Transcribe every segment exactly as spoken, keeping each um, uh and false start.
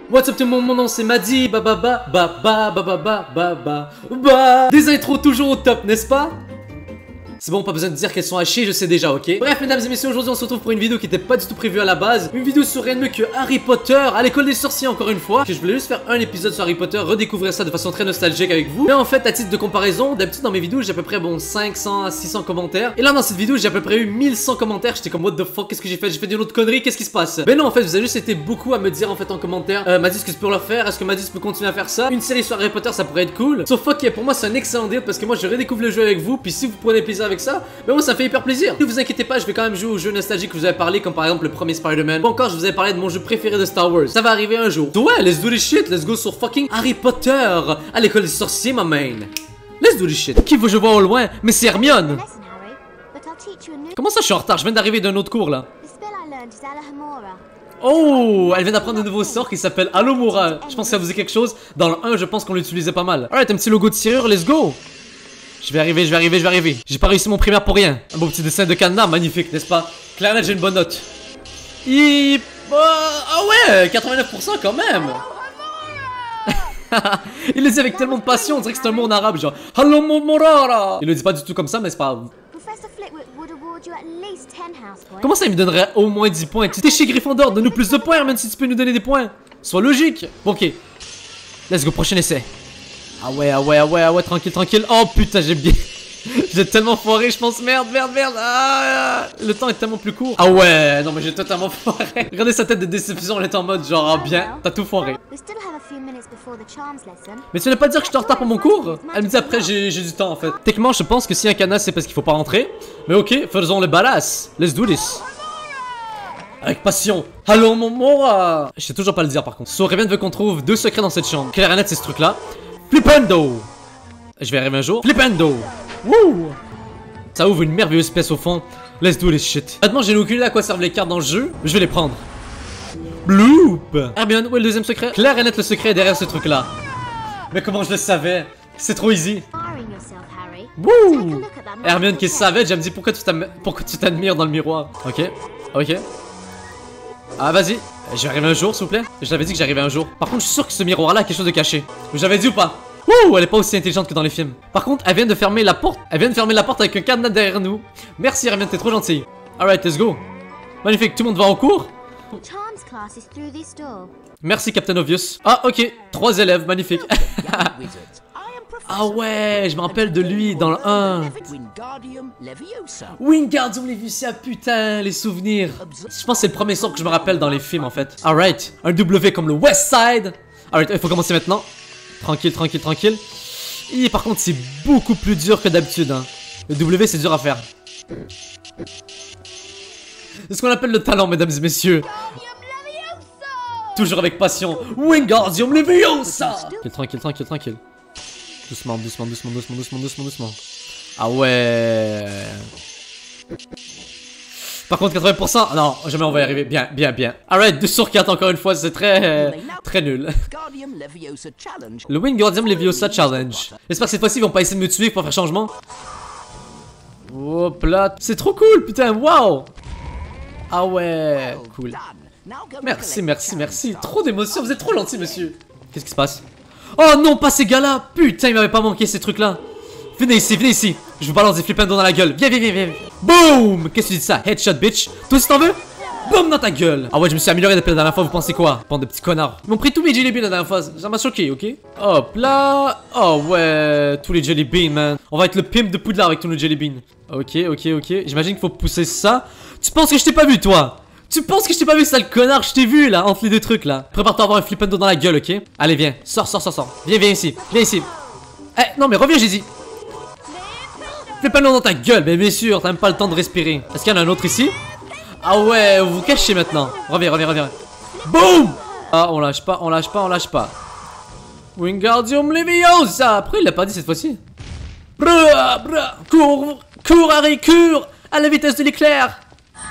What's up tout le monde, mon nom c'est Madi, ba ba ba ba ba ba ba ba ba ba ba. Des intros toujours au top, n'est-ce pas? C'est bon, pas besoin de dire qu'elles sont à chier, je sais déjà, ok? Bref, mesdames et messieurs, aujourd'hui on se retrouve pour une vidéo qui était pas du tout prévue à la base. Une vidéo sur rien de mieux que Harry Potter, à l'école des sorciers encore une fois. Que je voulais juste faire un épisode sur Harry Potter, redécouvrir ça de façon très nostalgique avec vous. Mais en fait, à titre de comparaison, d'habitude dans mes vidéos, j'ai à peu près bon cinq cents à six cents commentaires. Et là, dans cette vidéo, j'ai à peu près eu mille cent commentaires. J'étais comme, what the fuck, qu'est-ce que j'ai fait? J'ai fait une autre connerie, qu'est-ce qui se passe? Mais non, en fait, vous avez juste été beaucoup à me dire en fait en commentaire. Euh, Madis, est-ce que je peux le faire? Est-ce que Madis peut continuer à faire ça? Une série sur Harry Potter, ça pourrait être cool. Sauf ok, pour moi, c'est un excellent deal parce que moi, je redécouvre le jeu avec vous. Puis si vous prenez plaisir avec ça, ben moi, ça me fait hyper plaisir. Ne vous inquiétez pas, je vais quand même jouer aux jeux nostalgiques que vous avez parlé, comme par exemple le premier Spider-Man. Ou encore, je vous ai parlé de mon jeu préféré de Star Wars. Ça va arriver un jour. So ouais, let's do this shit. Let's go sur fucking Harry Potter à l'école des sorciers, ma main. Let's do this shit. Qui veut je vois au loin? Mais c'est Hermione. Comment ça, je suis en retard? Je viens d'arriver d'un autre cours là. Oh, elle vient d'apprendre un nouveau sort qui s'appelle Alohomora. Je pense que ça vous dit quelque chose. Dans le un, je pense qu'on l'utilisait pas mal. Alright, un petit logo de serrure, let's go. Je vais arriver, je vais arriver, je vais arriver. J'ai pas réussi mon primaire pour rien. Un beau petit dessin de cadenas, magnifique, n'est-ce pas? Clairement, j'ai une bonne note. Il... Oh, ah ouais, quatre-vingt-neuf pour cent quand même. Il le dit avec tellement de passion, on dirait que c'est un mot en arabe, genre Alohomora. Il le dit pas du tout comme ça, mais c'est pas grave. Comment ça, il me donnerait au moins dix points? Tu t'es chez Gryffondor, donne-nous plus de points, même si tu peux nous donner des points. Sois logique. Bon, ok. Let's go, prochain essai. Ah ouais, ah ouais, ah ouais, ah ouais, tranquille, tranquille. Oh putain, j'ai bien... J'ai tellement foiré, je pense. Merde, merde, merde. Ah, le temps est tellement plus court. Ah ouais, non mais j'ai totalement foiré. Regardez sa tête de déception, elle est en mode genre, ah bien, t'as tout foiré. Mais tu veux pas dire que je te retard pour mon cours? Elle me dit après, j'ai du temps en fait. Techniquement, je pense que si un canas, c'est parce qu'il faut pas rentrer. Mais ok, faisons le badass. Let's do this. Avec passion. Alohomora. Je sais toujours pas le dire par contre. So, Raven veut qu'on trouve deux secrets dans cette chambre. Claire et net, c'est ce truc là. Flipendo. Je vais arriver un jour. Flipendo. Wouh. Ça ouvre une merveilleuse pièce au fond. Let's do this shit. Maintenant, j'ai aucune idée à quoi servent les cartes dans le jeu. Je vais les prendre. Bloop. Hermione, où est le deuxième secret? Claire et net, le secret est derrière ce truc là. Mais comment je le savais? C'est trop easy. Wouh. Hermione qui savait, elle me dit pourquoi tu t'admires dans le miroir. Ok. Ok. Ah vas-y, je vais arriver un jour s'il vous plaît. Je l'avais dit que j'arrivais un jour. Par contre je suis sûr que ce miroir là a quelque chose de caché. J'avais dit ou pas? Ouh, elle est pas aussi intelligente que dans les films. Par contre elle vient de fermer la porte. Elle vient de fermer la porte avec un cadenas derrière nous. Merci Hermione, t'es trop gentille. Alright, let's go. Magnifique, tout le monde va en cours. Merci Captain Obvious. Ah ok, trois élèves, magnifique. Ah ouais, je me rappelle de lui dans le un. Wingardium Leviosa, putain, les souvenirs. Je pense que c'est le premier sort que je me rappelle dans les films en fait. Alright, un W comme le West Side. Alright, il faut commencer maintenant. Tranquille, tranquille, tranquille. Et par contre, c'est beaucoup plus dur que d'habitude. Hein. Le W, c'est dur à faire. C'est ce qu'on appelle le talent, mesdames et messieurs. Toujours avec passion. Wingardium Leviosa. Tranquille, tranquille, tranquille, tranquille. Doucement, doucement, doucement, doucement, doucement, doucement, doucement. Ah ouais. Par contre, quatre-vingts pour cent. Non, jamais on va y arriver. Bien, bien, bien. Alright, deux sur quatre encore une fois, c'est très, euh, très nul. Le Wingardium Leviosa Challenge. J'espère que cette fois-ci, ils vont pas essayer de me tuer pour faire changement. Hop là. C'est trop cool, putain, waouh. Ah ouais, cool. Merci, merci, merci. Trop d'émotions, vous êtes trop gentil, monsieur. Qu'est-ce qui se passe? Oh non, pas ces gars-là. Putain, il m'avait pas manqué ces trucs-là. Venez ici, venez ici. Je vous balance des flipendo dans la gueule. Viens, viens, viens, viens. Boum. Qu'est-ce que tu dis de ça? Headshot, bitch. Toi aussi t'en veux? Boum dans ta gueule. Ah ouais, je me suis amélioré depuis la dernière fois. Vous pensez quoi? Bande de petits connards. Ils m'ont pris tous mes jelly beans la dernière fois. Ça m'a choqué, ok? Hop là. Oh ouais, tous les jelly beans, man. On va être le pimp de Poudlard avec tous nos jelly beans. Ok, ok, ok. J'imagine qu'il faut pousser ça. Tu penses que je t'ai pas vu, toi? Tu penses que je t'ai pas vu, sale connard? Je t'ai vu là, entre les deux trucs là. Prépare-toi à avoir un flipendo dans la gueule, ok? Allez, viens. Sors, sors, sors, sors. Viens, viens ici. Viens ici. Eh, non, mais reviens, j'ai dit. Flipendo dans ta gueule, mais bien sûr, t'as même pas le temps de respirer. Est-ce qu'il y en a un autre ici? Ah ouais, vous vous cachez maintenant. Reviens, reviens, reviens. Boum! Ah, on lâche pas, on lâche pas, on lâche pas. Wingardium Leviosa. Pourquoi il l'a pas dit cette fois-ci? Bra, bra. Cours, cours, Harry, cours à la vitesse de l'éclair.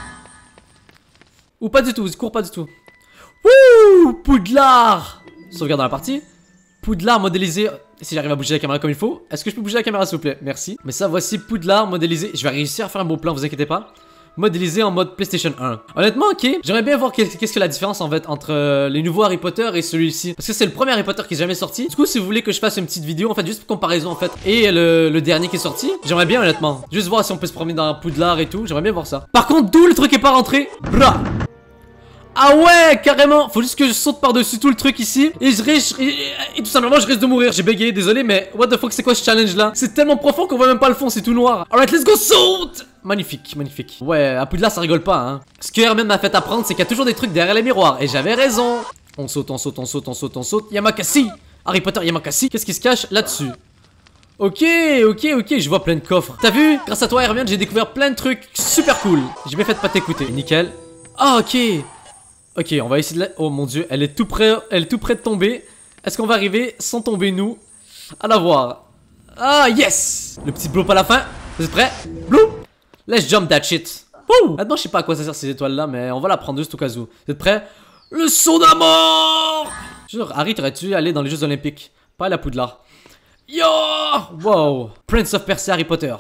Ou pas du tout, cours pas du tout. Wouh, Poudlard. Sauvegarde dans la partie. Poudlard modélisé. Si j'arrive à bouger la caméra comme il faut. Est-ce que je peux bouger la caméra s'il vous plaît? Merci. Mais ça, voici Poudlard modélisé. Je vais réussir à faire un beau plan, vous inquiétez pas. modélisé en mode PlayStation un. Honnêtement, ok, j'aimerais bien voir qu'est-ce que la différence en fait entre euh, les nouveaux Harry Potter et celui-ci. Parce que c'est le premier Harry Potter qui est jamais sorti. Du coup, si vous voulez que je fasse une petite vidéo, en fait, juste pour comparaison en fait, et le, le dernier qui est sorti, j'aimerais bien honnêtement. Juste voir si on peut se promener dans Poudlard et tout, j'aimerais bien voir ça. Par contre, d'où le truc est pas rentré? Bra. Ah ouais, carrément. Faut juste que je saute par-dessus tout le truc ici. Et je risque... Et, et tout simplement, je risque de mourir. J'ai bégayé, désolé, mais what the fuck, c'est quoi ce challenge-là? C'est tellement profond qu'on voit même pas le fond, c'est tout noir. Alright, let's go, saute. Magnifique, magnifique. Ouais, à Poudlard, ça rigole pas, hein. Ce que Hermione m'a fait apprendre, c'est qu'il y a toujours des trucs derrière les miroirs. Et j'avais raison. On saute, on saute, on saute, on saute, on saute. Yamakasi. Harry Potter, Yamakasi. Qu'est-ce qui se cache là-dessus? Ok, ok, ok, je vois plein de coffres. T'as vu? Grâce à toi, Hermione, j'ai découvert plein de trucs super cool. J'ai bien fait de pas t'écouter. Nickel. Ah, ok. Ok, on va essayer de la... Oh mon dieu, elle est tout près, elle est tout près de tomber. Est-ce qu'on va arriver sans tomber nous? À la voir. Ah yes. Le petit bloop à la fin. Vous êtes prêts? Bloop. Let's jump that shit. Wouh. Maintenant je sais pas à quoi ça sert ces étoiles là, mais on va la prendre juste au cas où. Vous êtes prêts? Le saut d'un mort. Genre, Harry, t'aurais-tu aller dans les Jeux Olympiques? Pas à la Poudlard. Yo. Wow. Prince of Persia, Harry Potter.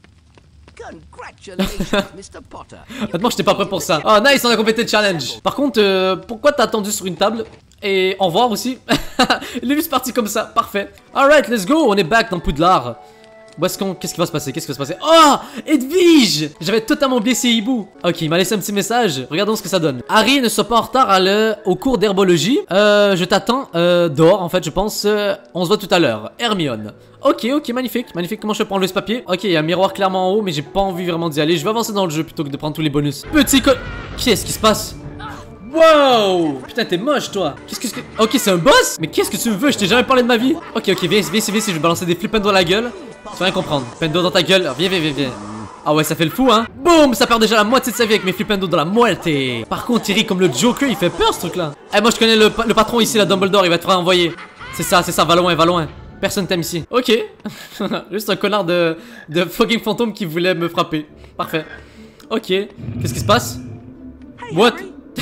Honnêtement, j'étais pas prêt pour ça. Oh, nice, on a complété le challenge. Par contre, euh, pourquoi t'as attendu sur une table? Et au revoir aussi. Il est juste parti comme ça, parfait. Alright, let's go, on est back dans Poudlard. Où est-ce qu'on... Qu'est-ce qui va se passer? Qu'est-ce qui va se passer? Oh, Edwige. J'avais totalement oublié ses hiboux. Ok, il m'a laissé un petit message. Regardons ce que ça donne. Harry, ne sois pas en retard à le... au cours d'herbologie. Euh, je t'attends euh, dehors, en fait, je pense. Euh, on se voit tout à l'heure. Hermione. Ok, ok, magnifique, magnifique. Comment je peux prendre ce papier? Ok, il y a un miroir clairement en haut, mais j'ai pas envie vraiment d'y aller. Je vais avancer dans le jeu plutôt que de prendre tous les bonus. Petit co... Qu'est-ce qui se passe? Wow! Putain, t'es moche, toi. Qu'est-ce que c'est? Ok, c'est un boss? Mais qu'est-ce que tu me veux? Je t'ai jamais parlé de ma vie. Ok, ok, viens, viens, viens, viens, je vais balancer des flippins dans la gueule. Tu vas rien comprendre. Pendo dans ta gueule. Viens, viens, viens, viens. Ah ouais, ça fait le fou, hein. Boum, ça perd déjà la moitié de sa vie avec mes flippendo dans la muerte. Par contre, il rit comme le Joker, il fait peur, ce truc-là. Eh, moi, je connais le, le patron ici, la Dumbledore, il va te faire envoyer. C'est ça, c'est ça, va loin, va loin. Personne t'aime ici. Ok. Juste un connard de, de fucking fantôme qui voulait me frapper. Parfait. Ok. Qu'est-ce qui se passe? What?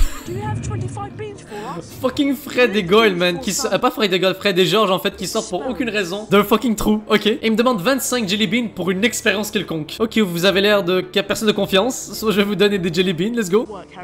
Fucking Fred et Goyle, man, qui so... euh, pas Fred et Goyle, Fred et George en fait, qui sortent pour aucune raison d'un fucking trou. Ok. Et il me demande vingt-cinq jelly beans pour une expérience quelconque. Ok, vous avez l'air de personne de confiance, soit je vais vous donner des jelly beans, let's go.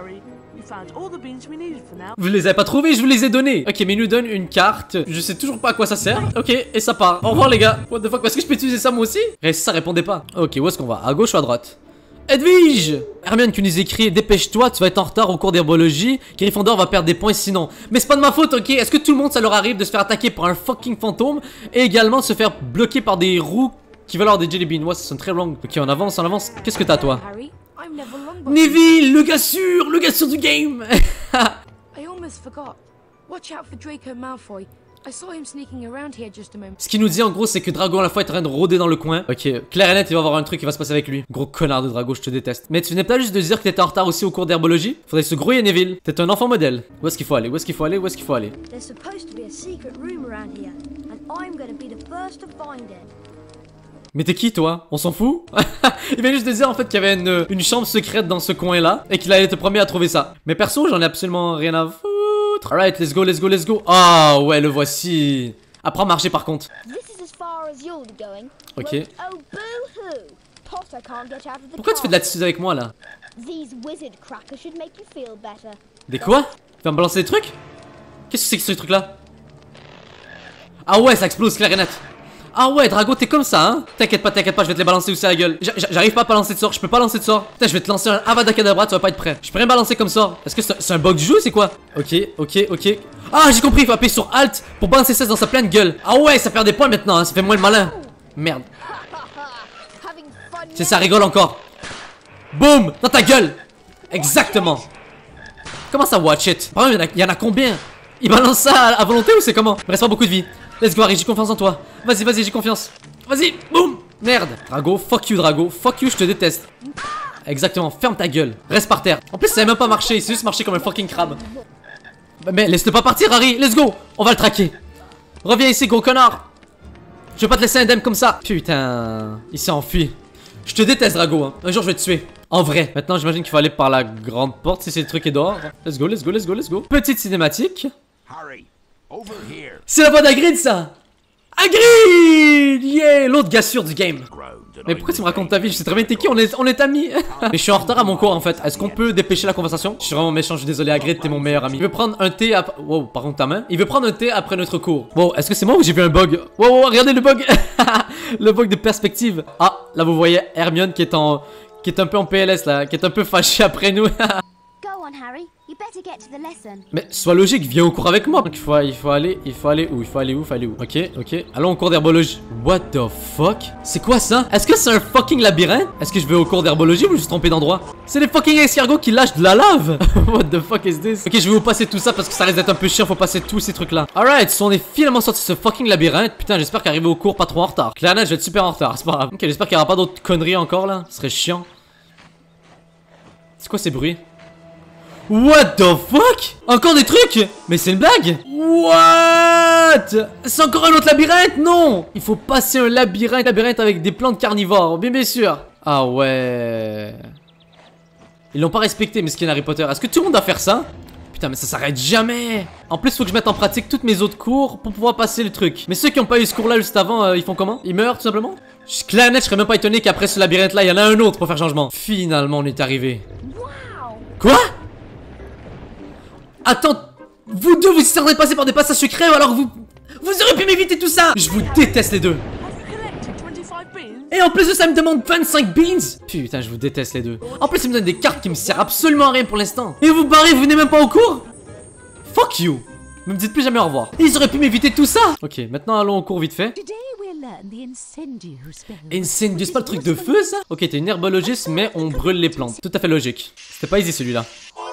Vous les avez pas trouvés, je vous les ai donnés. Ok, mais il nous donne une carte. Je sais toujours pas à quoi ça sert. Ok, et ça part. Au revoir les gars. What the fuck, est-ce que je peux utiliser ça moi aussi? Et ça répondait pas. Ok, où est-ce qu'on va? À gauche ou à droite? Edwige! Hermione qui nous écrit: dépêche-toi, tu vas être en retard au cours d'herbologie. Gryffondor va perdre des points sinon. Mais c'est pas de ma faute, ok? Est-ce que tout le monde ça leur arrive de se faire attaquer par un fucking fantôme et également de se faire bloquer par des roues qui veulent avoir des jelly beans? Ouais, ça sonne très long. Ok, on avance, on avance. Qu'est-ce que t'as toi? Neville, le gars sûr, le gars sûr du game. I almost forgot. Watch out for Draco Malfoy. I saw him sneaking around here just a moment. Ce qu'il nous dit en gros c'est que Drago à la fois est en train de rôder dans le coin. Ok, clair et net il va avoir un truc qui va se passer avec lui. Gros connard de Drago, je te déteste. Mais tu venais pas juste de dire que t'étais en retard aussi au cours d'herbologie? Faudrait se grouiller Neville. T'es un enfant modèle. Où est-ce qu'il faut aller? Où est-ce qu'il faut aller? Où est-ce qu'il faut aller? There's supposed to be a secret room around here, and I'm gonna be the first to find it. Mais t'es qui toi? On s'en fout? Il vient juste de dire en fait qu'il y avait une, une chambre secrète dans ce coin là et qu'il allait te promis à trouver ça. Mais perso j'en ai absolument rien à foutre. Alright, let's go, let's go, let's go. Ah ouais, le voici. Apprends à marcher par contre. Ok. Pourquoi tu fais de l'attitude avec moi là? Des quoi? Tu vas me balancer des trucs? Qu'est-ce que c'est que ce truc là? Ah ouais, ça explose clair et net. Ah ouais, Drago, t'es comme ça, hein? T'inquiète pas, t'inquiète pas, je vais te les balancer aussi à la gueule. J'arrive pas à balancer de sort, je peux pas lancer de sort. Putain, je vais te lancer un Avada Kedavra, tu vas pas être prêt. Je peux rien balancer comme sort. Est-ce que c'est un bug du jeu, c'est quoi? Ok, ok, ok. Ah, j'ai compris, il faut appuyer sur Alt pour balancer ça dans sa pleine gueule. Ah ouais, ça perd des points maintenant, hein, ça fait moins le malin. Merde. C'est ça, rigole encore. Boum, dans ta gueule. Exactement. Comment ça, watch it? Par exemple, il y en a combien? Il balance ça à, à volonté ou c'est comment? Il me reste pas beaucoup de vie. Let's go Harry, j'ai confiance en toi. Vas-y, vas-y, j'ai confiance. Vas-y, boum. Merde. Drago, fuck you Drago. Fuck you, je te déteste. Exactement, ferme ta gueule. Reste par terre. En plus, ça a même pas marché. C'est juste marché comme un fucking crabe. Mais laisse-le pas partir Harry. Let's go. On va le traquer. Reviens ici, gros connard. Je vais pas te laisser indemne comme ça. Putain. Il s'est enfui. Je te déteste Drago, hein. Un jour, je vais te tuer. En vrai. Maintenant, j'imagine qu'il faut aller par la grande porte si c'est le truc est dehors. Let's go, let's go, let's go, let's go. Petite cinématique. Harry. C'est la voix d'Hagrid ça. Hagrid. Yeah. L'autre gars sûr du game. Mais pourquoi tu me racontes ta vie? Je sais très bien t'es qui, on est, on est amis. Mais je suis en retard à mon cours en fait. Est-ce qu'on peut dépêcher la conversation? Je suis vraiment méchant, je suis désolé. Hagrid, t'es mon meilleur ami. Il veut prendre un thé après... Wow, par contre ta main. Il veut prendre un thé après notre cours. Bon, est-ce que c'est moi ou j'ai vu un bug? Wow, wow, regardez le bug. Le bug de perspective. Ah, là vous voyez Hermione qui est en... qui est un peu en P L S là, qui est un peu fâché après nous. Go on, Harry. You better get to the lesson. Mais sois logique, viens au cours avec moi. Donc il faut, il faut aller, il faut aller où? Il faut aller où? Il faut aller où? Ok, ok. Allons au cours d'herbologie. What the fuck? C'est quoi ça? Est-ce que c'est un fucking labyrinthe? Est-ce que je vais au cours d'herbologie ou je me suis trompé d'endroit? C'est les fucking escargots qui lâchent de la lave. What the fuck is this? Ok, je vais vous passer tout ça parce que ça risque d'être un peu chiant. Faut passer tous ces trucs là. Alright, so on est finalement sorti de ce fucking labyrinthe. Putain, j'espère qu'arriver au cours pas trop en retard. Clairement, je vais être super en retard. C'est pas grave. Ok, j'espère qu'il y aura pas d'autres conneries encore là. Ce serait chiant. C'est quoi ces bruits? What the fuck? Encore des trucs? Mais c'est une blague? What? C'est encore un autre labyrinthe? Non! Il faut passer un labyrinthe, labyrinthe avec des plantes carnivores, bien bien sûr. Ah ouais. Ils l'ont pas respecté, mesquin Harry Potter. Est-ce que tout le monde va faire ça? Putain, mais ça s'arrête jamais. En plus, faut que je mette en pratique toutes mes autres cours pour pouvoir passer le truc. Mais ceux qui ont pas eu ce cours là juste avant, euh, ils font comment? Ils meurent tout simplement? Je suis clair net, je serais même pas étonné qu'après ce labyrinthe là, il y en a un autre pour faire changement. Finalement, on est arrivé. Quoi? Attends, vous deux vous êtes passés par des passages secrets ou alors vous... Vous aurez pu m'éviter tout ça. Je vous déteste les deux. Et en plus de ça, il me demande vingt-cinq beans. Putain, je vous déteste les deux. En plus, il me donne des cartes qui me servent absolument à rien pour l'instant. Et vous barrez, vous venez même pas au cours? Fuck you. Ne me dites plus jamais au revoir. Ils auraient pu m'éviter tout ça. Ok, maintenant allons au cours vite fait. Incendiu, c'est pas le truc de feu ça? Ok, t'es une herbologiste mais on brûle les plantes. Tout à fait logique. C'était pas easy celui-là.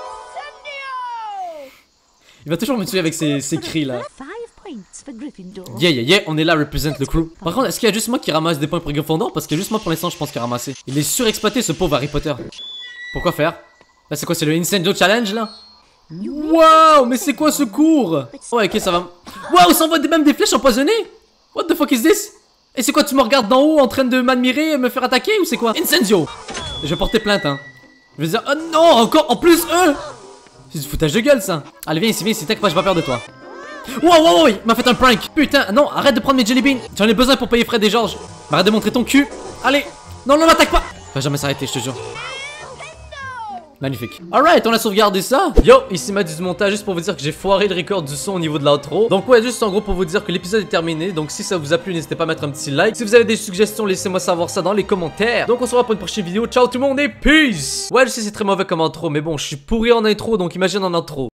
Il va toujours me tuer avec ses, ses cris là. Yeah yeah yeah, on est là, represent le crew. Par contre, est-ce qu'il y a juste moi qui ramasse des points pour Gryffondor? Parce que juste moi pour l'instant je pense qu'il a ramassé. Il est surexploité ce pauvre Harry Potter. Pourquoi faire? Là c'est quoi, c'est le Incendio Challenge là? Waouh, mais c'est quoi ce cours? Ouais ok, ça va. Waouh, ça envoie même des flèches empoisonnées. What the fuck is this? Et c'est quoi, tu me regardes d'en haut en train de m'admirer et me faire attaquer ou c'est quoi? Incendio. Je vais porter plainte hein. Je vais dire, oh non, encore en plus eux. C'est du foutage de gueule ça. Allez viens ici, viens ici, t'inquiète pas, j'ai pas peur de toi. Wow wow wow, il m'a fait un prank. Putain, non, arrête de prendre mes jelly beans. J'en ai besoin pour payer Fred et George. Arrête de montrer ton cul. Allez, non non, m'attaque pas. Va jamais s'arrêter, je te jure. Magnifique. Alright, on a sauvegardé ça. Yo, ici Matt du montage, juste pour vous dire que j'ai foiré le record du son au niveau de l'outro. Donc ouais, juste en gros pour vous dire que l'épisode est terminé. Donc si ça vous a plu, n'hésitez pas à mettre un petit like. Si vous avez des suggestions, laissez-moi savoir ça dans les commentaires. Donc on se revoit pour une prochaine vidéo. Ciao tout le monde et peace. Ouais, je sais c'est très mauvais comme intro, mais bon, je suis pourri en intro, donc imagine en intro.